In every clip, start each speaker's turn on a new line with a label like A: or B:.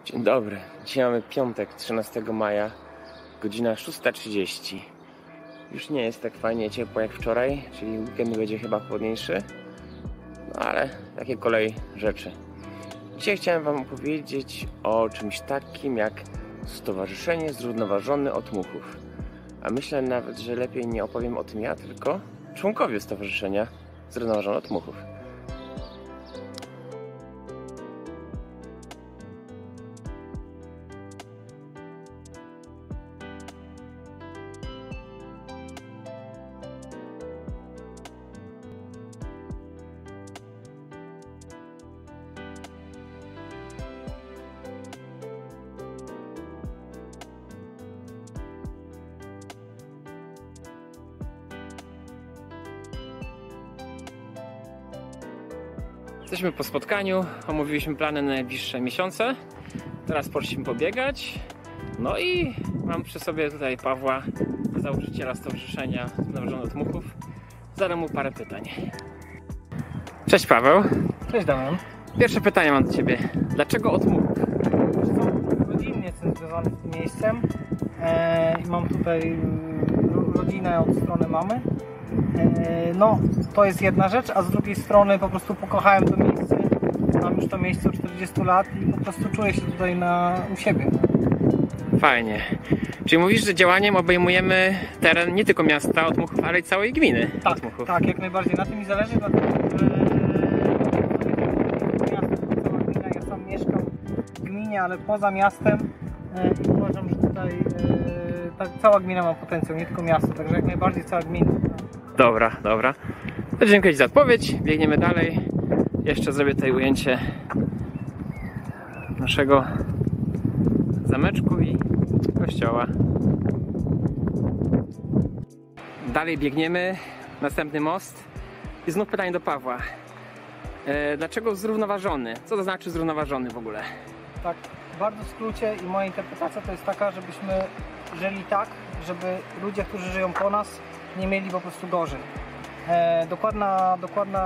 A: Dzień dobry. Dzisiaj mamy piątek, 13 maja, godzina 6:30. Już nie jest tak fajnie ciepło jak wczoraj, czyli weekend będzie chyba chłodniejszy. No ale takie kolej rzeczy. Dzisiaj chciałem wam opowiedzieć o czymś takim jak Stowarzyszenie Zrównoważony od Muchów. A myślę nawet, że lepiej nie opowiem o tym ja, tylko członkowie Stowarzyszenia Zrównoważony od Muchów. Jesteśmy po spotkaniu, omówiliśmy plany na najbliższe miesiące. Teraz poszliśmy pobiegać. No i mam przy sobie tutaj Pawła, założyciela Stowarzyszenia Zrównoważony od Muchów. Zadam mu parę pytań. Cześć Paweł.
B: Cześć Damian.
A: Pierwsze pytanie mam do Ciebie. Dlaczego od Muchów?
B: Rodzinnie jestem związany z tym miejscem. Mam tutaj rodzinę od strony mamy. No, to jest jedna rzecz, a z drugiej strony po prostu pokochałem to miejsce. Mam już to miejsce od 40 lat i po prostu czuję się tutaj u siebie.
A: Fajnie. Czyli mówisz, że działaniem obejmujemy teren nie tylko miasta od Muchów, ale i całej gminy
B: Tak,
A: od Muchów.
B: tak, jak najbardziej. Na tym mi zależy, dlatego że cała gmina, ja sam mieszkam w gminie, ale poza miastem i uważam, że tutaj cała gmina ma potencjał, nie tylko miasto, także jak najbardziej cała gmina.
A: Dobra, dobra. To dziękuję Ci za odpowiedź. Biegniemy dalej. Jeszcze zrobię tutaj ujęcie naszego zameczku i kościoła. Dalej biegniemy. Następny most. I znów pytanie do Pawła. Dlaczego zrównoważony? Co to znaczy zrównoważony w ogóle?
B: Tak, bardzo w skrócie i moja interpretacja to jest taka, żebyśmy żyli tak, żeby ludzie, którzy żyją po nas, nie mieli po prostu gorzej. Dokładna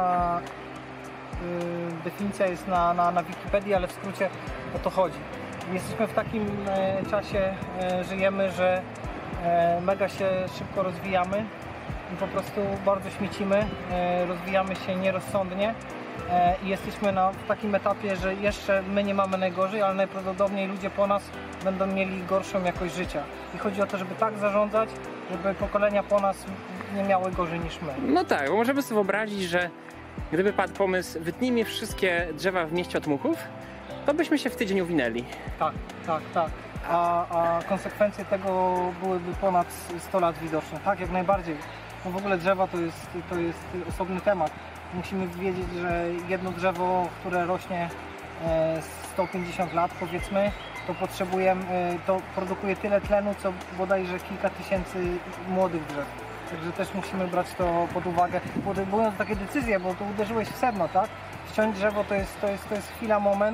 B: definicja jest na Wikipedii, ale w skrócie o to chodzi. Jesteśmy w takim czasie, żyjemy, że mega się szybko rozwijamy i po prostu bardzo śmiecimy, rozwijamy się nierozsądnie i jesteśmy w takim etapie, że jeszcze my nie mamy najgorzej, ale najprawdopodobniej ludzie po nas będą mieli gorszą jakość życia. I chodzi o to, żeby tak zarządzać, żeby pokolenia po nas nie miały gorzej niż my.
A: No tak, bo możemy sobie wyobrazić, że gdyby padł pomysł, wytnijmy wszystkie drzewa w mieście od Muchów, to byśmy się w tydzień uwinęli.
B: Tak, tak, tak. A konsekwencje tego byłyby ponad 100 lat widoczne. Tak, jak najbardziej. No w ogóle drzewa to jest osobny temat. Musimy wiedzieć, że jedno drzewo, które rośnie 150 lat powiedzmy, to produkuje tyle tlenu, co bodajże kilka tysięcy młodych drzew. Także też musimy brać to pod uwagę. Podejmując takie decyzje, bo tu uderzyłeś w sedno, tak? Ściąć drzewo to jest chwila, moment,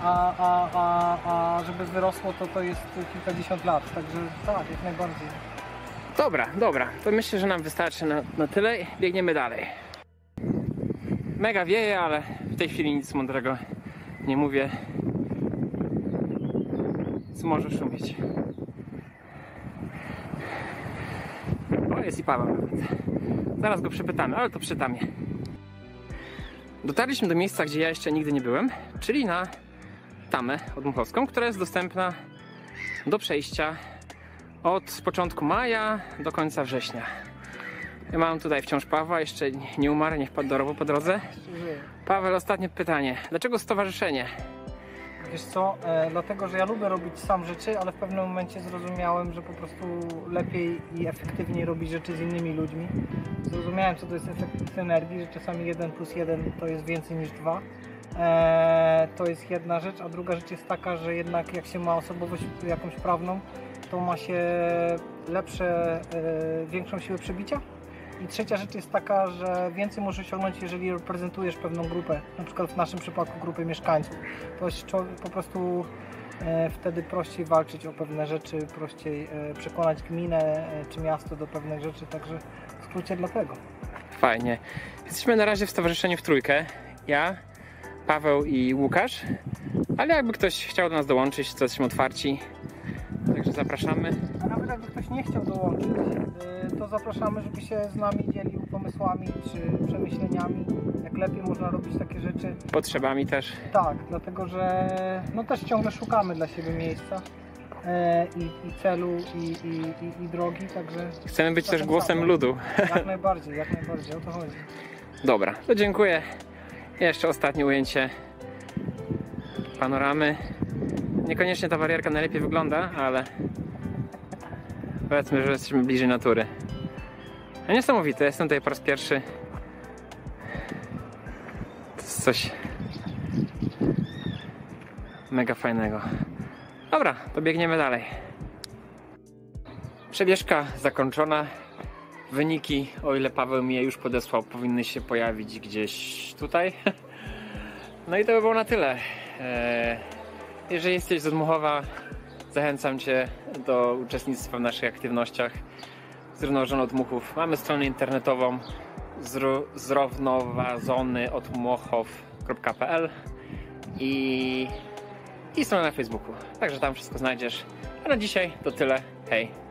B: a żeby wyrosło to jest kilkadziesiąt lat. Także tak, jak najbardziej.
A: Dobra, to myślę, że nam wystarczy na tyle. Biegniemy dalej. Mega wieje, ale w tej chwili nic mądrego nie mówię. Co może szumieć. O, jest i Paweł. Zaraz go przepytamy, ale to przy tamie. Dotarliśmy do miejsca, gdzie ja jeszcze nigdy nie byłem, czyli na tamę odmuchowską, która jest dostępna do przejścia od początku maja do końca września. Ja mam tutaj wciąż Pawła, jeszcze nie umarł, nie wpadł do rowu po drodze. Paweł, ostatnie pytanie. Dlaczego stowarzyszenie?
B: Wiesz co, dlatego, że ja lubię robić sam rzeczy, ale w pewnym momencie zrozumiałem, że po prostu lepiej i efektywniej robić rzeczy z innymi ludźmi. Zrozumiałem, co to jest efekt energii, że czasami 1 + 1 to jest więcej niż 2. To jest jedna rzecz, a druga rzecz jest taka, że jednak jak się ma osobowość jakąś prawną, to ma się większą siłę przebicia. I trzecia rzecz jest taka, że więcej możesz osiągnąć, jeżeli reprezentujesz pewną grupę, na przykład w naszym przypadku grupę mieszkańców. To jest po prostu wtedy prościej walczyć o pewne rzeczy, prościej przekonać gminę czy miasto do pewnych rzeczy, także w skrócie dlatego.
A: Fajnie. Jesteśmy na razie w stowarzyszeniu w trójkę. Ja,
C: Paweł i Łukasz, ale jakby ktoś chciał do nas dołączyć, to jesteśmy otwarci, także zapraszamy.
B: A nawet jakby ktoś nie chciał dołączyć, to zapraszamy, żeby się z nami dzielił pomysłami czy przemyśleniami, jak lepiej można robić takie rzeczy.
C: Potrzebami też.
B: Tak, dlatego że no też ciągle szukamy dla siebie miejsca i celu i drogi, także...
C: Chcemy być też głosem ludu.
B: Jak najbardziej, o to chodzi.
C: Dobra, to dziękuję. Jeszcze ostatnie ujęcie panoramy. Niekoniecznie ta barierka najlepiej wygląda, ale powiedzmy, że jesteśmy bliżej natury. No niesamowite, jestem tutaj po raz pierwszy. To jest coś mega fajnego. Dobra, to biegniemy dalej. Przebieżka zakończona. Wyniki, o ile Paweł mi je już podesłał, powinny się pojawić gdzieś tutaj. No i to by było na tyle. Jeżeli jesteś z Odmuchowa, zachęcam Cię do uczestnictwa w naszych aktywnościach Zrównoważony Odmuchów. Mamy stronę internetową zrównoważonyodmuchow.pl i stronę na Facebooku. Także tam wszystko znajdziesz. A na dzisiaj to tyle. Hej!